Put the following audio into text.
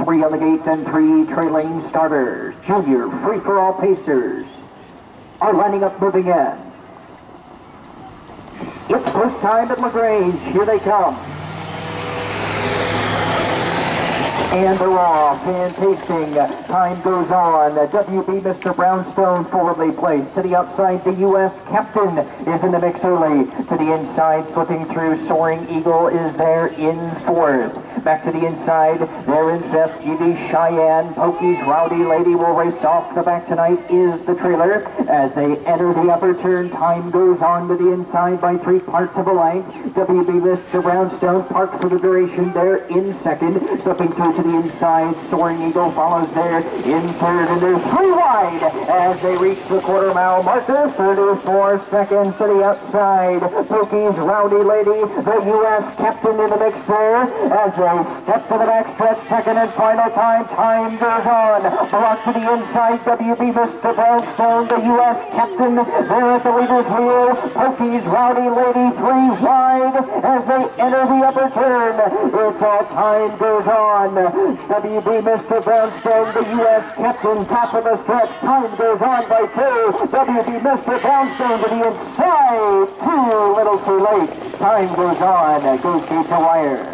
3 on the gate and 3 trailing starters. Junior free-for-all pacers are lining up, moving in. It's first time at LaGrange. Here they come. And they're off and pacing. Time goes on. WB Mr. Brownstone forwardly placed. To the outside, the U.S. Captain is in the mix early. To the inside, slipping through, Soaring Eagle is there in fourth. Back to the inside, there in fifth, GB Cheyenne. Pokey's Rowdy Lady will race off. The back tonight is the trailer. As they enter the upper turn, time goes on to the inside by 3 parts of a length. WB Mr. Brownstone parked for the duration there in second. Slipping through to the inside, Soaring Eagle follows there in third, and they're 3 wide as they reach the quarter mile marker. 34 seconds to the outside. Pokey's Rowdy Lady, the U.S. Captain in the mix there as they step to the backstretch. Second and final time. Time goes on. Block to the inside. WB Mr. Brownstone, the U.S. Captain there at the leader's wheel. Pokey's Rowdy Lady 3 wide as they enter the upper turn. It's all time goes on. WB Mr. Brownstone, the U.S. Captain, top of the stretch. Time goes on by 2. WB Mr. Brownstone to the inside. Too little too late. Time goes on. Goes gate to wire.